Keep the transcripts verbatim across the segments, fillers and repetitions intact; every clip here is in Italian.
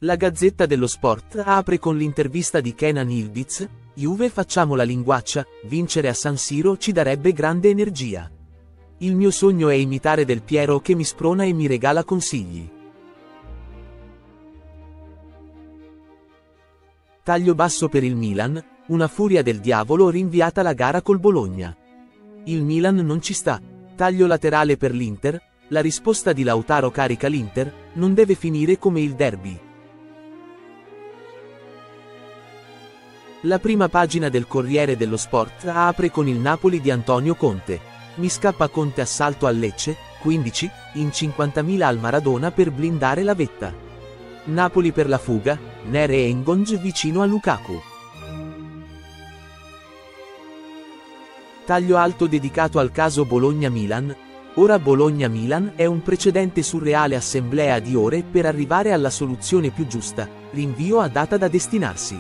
La Gazzetta dello Sport apre con l'intervista di Kenan Yildiz: Juve, facciamo la linguaccia, vincere a San Siro ci darebbe grande energia. Il mio sogno è imitare Del Piero che mi sprona e mi regala consigli. Taglio basso per il Milan, una furia del diavolo rinviata la gara col Bologna. Il Milan non ci sta. Taglio laterale per l'Inter, la risposta di Lautaro carica l'Inter, non deve finire come il derby. La prima pagina del Corriere dello Sport apre con il Napoli di Antonio Conte. Mi scappa Conte, assalto al Lecce, quindici, in cinquantamila al Maradona per blindare la vetta. Napoli per la fuga, Nere e Engonge vicino a Lukaku. Taglio alto dedicato al caso Bologna-Milan. Ora Bologna-Milan è un precedente surreale assemblea di ore per arrivare alla soluzione più giusta, rinvio a data da destinarsi.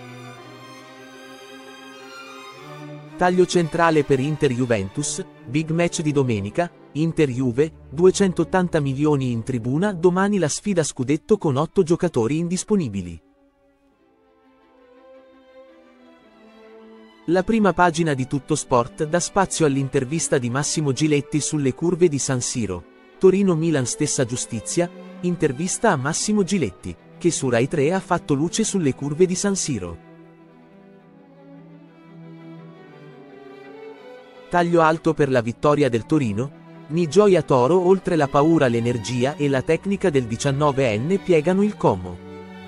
Taglio centrale per Inter-Juventus, big match di domenica, Inter-Juve, duecentottanta milioni in tribuna, domani la sfida scudetto con otto giocatori indisponibili. La prima pagina di Tutto Sport dà spazio all'intervista di Massimo Giletti sulle curve di San Siro. Torino-Milan, stessa giustizia, intervista a Massimo Giletti, che su Rai tre ha fatto luce sulle curve di San Siro. Taglio alto per la vittoria del Torino. Ni gioia Toro, oltre la paura l'energia e la tecnica del diciannovenne piegano il Como.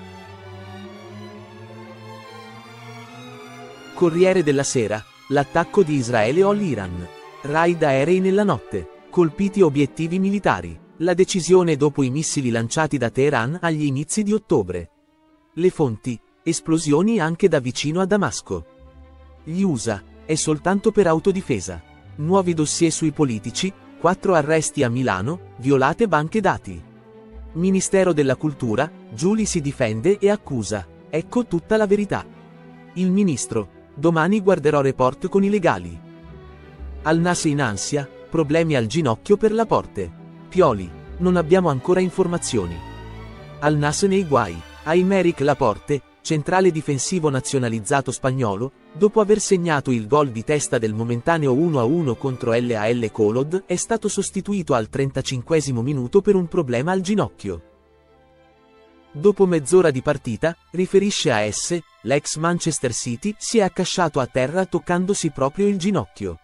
Corriere della Sera, l'attacco di Israele all'Iran. Raid aerei nella notte, colpiti obiettivi militari. La decisione dopo i missili lanciati da Teheran agli inizi di ottobre. Le fonti, esplosioni anche da vicino a Damasco. Gli U S A, è soltanto per autodifesa. Nuovi dossier sui politici, quattro arresti a Milano, violate banche dati. Ministero della Cultura, Giuli si difende e accusa, ecco tutta la verità. Il ministro, domani guarderò report con i legali. Al Nas in ansia, problemi al ginocchio per Laporte. Pioli, non abbiamo ancora informazioni. Al Nas nei guai, Aymeric Laporte, centrale difensivo nazionalizzato spagnolo, dopo aver segnato il gol di testa del momentaneo uno a uno contro l'Al Kholod, è stato sostituito al trentacinquesimo minuto per un problema al ginocchio. Dopo mezz'ora di partita, riferisce A S, l'ex Manchester City si è accasciato a terra toccandosi proprio il ginocchio.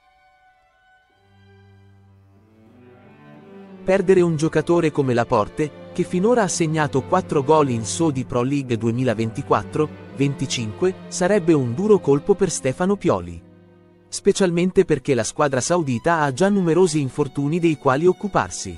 Perdere un giocatore come Laporte, che finora ha segnato quattro gol in Saudi Pro League duemilaventiquattro venticinque, sarebbe un duro colpo per Stefano Pioli. Specialmente perché la squadra saudita ha già numerosi infortuni dei quali occuparsi.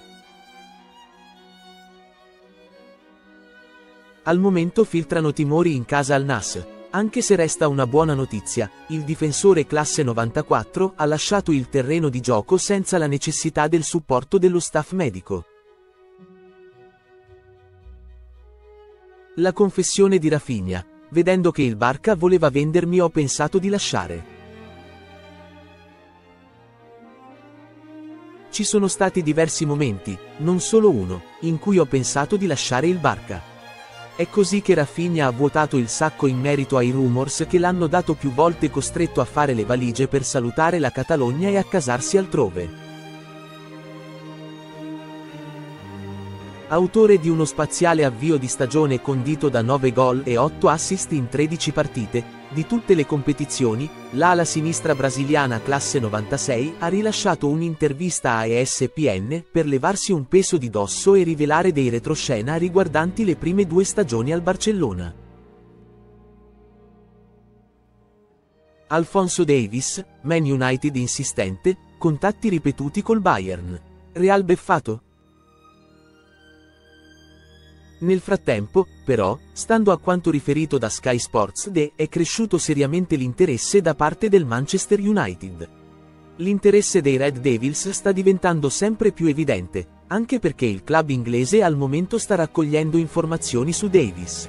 Al momento filtrano timori in casa Al Nas, anche se resta una buona notizia: il difensore classe novantaquattro ha lasciato il terreno di gioco senza la necessità del supporto dello staff medico. La confessione di Rafinha: vedendo che il Barca voleva vendermi ho pensato di lasciare. Ci sono stati diversi momenti, non solo uno, in cui ho pensato di lasciare il Barca. È così che Rafinha ha vuotato il sacco in merito ai rumors che l'hanno dato più volte costretto a fare le valigie per salutare la Catalogna e accasarsi altrove. Autore di uno spaziale avvio di stagione condito da nove gol e otto assist in tredici partite, di tutte le competizioni, l'ala sinistra brasiliana classe novantasei ha rilasciato un'intervista a E S P N per levarsi un peso di dosso e rivelare dei retroscena riguardanti le prime due stagioni al Barcellona. Alphonso Davies, Man United insistente, contatti ripetuti col Bayern. Real beffato? Nel frattempo, però, stando a quanto riferito da Sky Sports The, è cresciuto seriamente l'interesse da parte del Manchester United. L'interesse dei Red Devils sta diventando sempre più evidente, anche perché il club inglese al momento sta raccogliendo informazioni su Davies.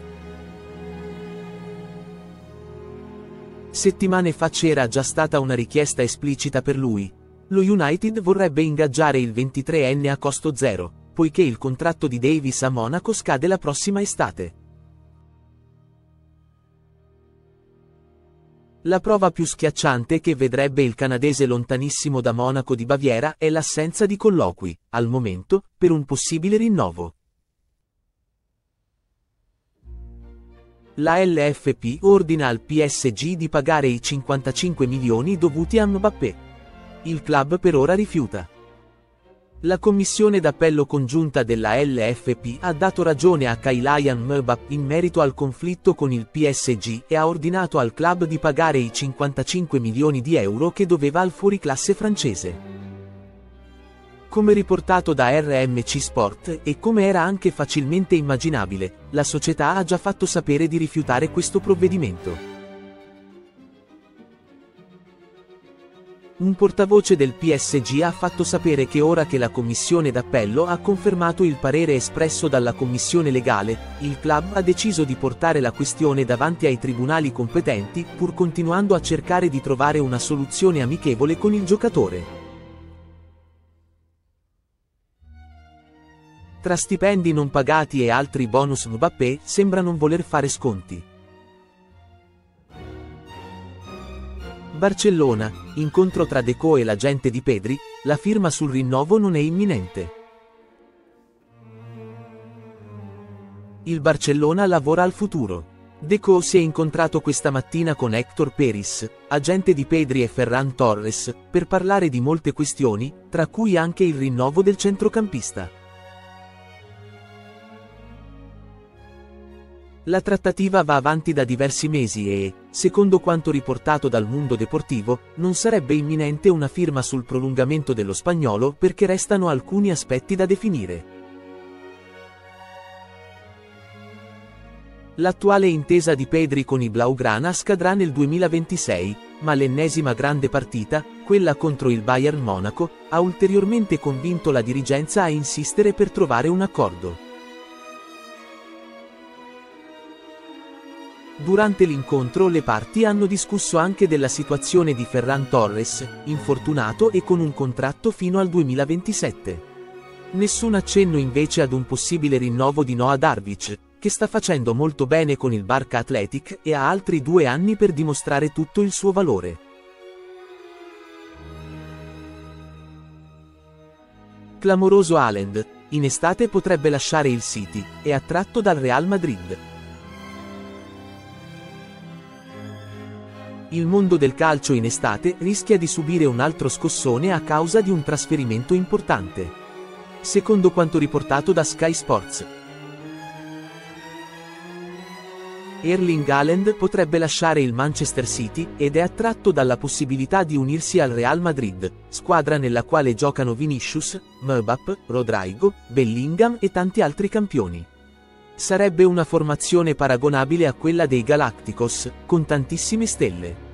Settimane fa c'era già stata una richiesta esplicita per lui. Lo United vorrebbe ingaggiare il ventitreenne a costo zero, poiché il contratto di Davies a Monaco scade la prossima estate. La prova più schiacciante che vedrebbe il canadese lontanissimo da Monaco di Baviera è l'assenza di colloqui, al momento, per un possibile rinnovo. La L F P ordina al P S G di pagare i cinquantacinque milioni dovuti a Mbappé. Il club per ora rifiuta. La commissione d'appello congiunta della L F P ha dato ragione a Kylian Mbappé in merito al conflitto con il P S G e ha ordinato al club di pagare i cinquantacinque milioni di euro che doveva al fuoriclasse francese. Come riportato da R M C Sport, e come era anche facilmente immaginabile, la società ha già fatto sapere di rifiutare questo provvedimento. Un portavoce del P S G ha fatto sapere che ora che la commissione d'appello ha confermato il parere espresso dalla commissione legale, il club ha deciso di portare la questione davanti ai tribunali competenti, pur continuando a cercare di trovare una soluzione amichevole con il giocatore. Tra stipendi non pagati e altri bonus, Mbappé sembra non voler fare sconti. Barcellona, incontro tra Deco e l'agente di Pedri, la firma sul rinnovo non è imminente. Il Barcellona lavora al futuro. Deco si è incontrato questa mattina con Héctor Peris, agente di Pedri e Ferran Torres, per parlare di molte questioni, tra cui anche il rinnovo del centrocampista. La trattativa va avanti da diversi mesi e, secondo quanto riportato dal Mundo Deportivo, non sarebbe imminente una firma sul prolungamento dello spagnolo perché restano alcuni aspetti da definire. L'attuale intesa di Pedri con i Blaugrana scadrà nel duemilaventisei, ma l'ennesima grande partita, quella contro il Bayern Monaco, ha ulteriormente convinto la dirigenza a insistere per trovare un accordo. Durante l'incontro le parti hanno discusso anche della situazione di Ferran Torres, infortunato e con un contratto fino al duemilaventisette. Nessun accenno invece ad un possibile rinnovo di Noah Darvic, che sta facendo molto bene con il Barca Athletic e ha altri due anni per dimostrare tutto il suo valore. Clamoroso Haaland, in estate potrebbe lasciare il City, è attratto dal Real Madrid. Il mondo del calcio in estate rischia di subire un altro scossone a causa di un trasferimento importante. Secondo quanto riportato da Sky Sports, Erling Haaland potrebbe lasciare il Manchester City ed è attratto dalla possibilità di unirsi al Real Madrid, squadra nella quale giocano Vinicius, Mbappé, Rodrygo, Bellingham e tanti altri campioni. Sarebbe una formazione paragonabile a quella dei Galacticos, con tantissime stelle.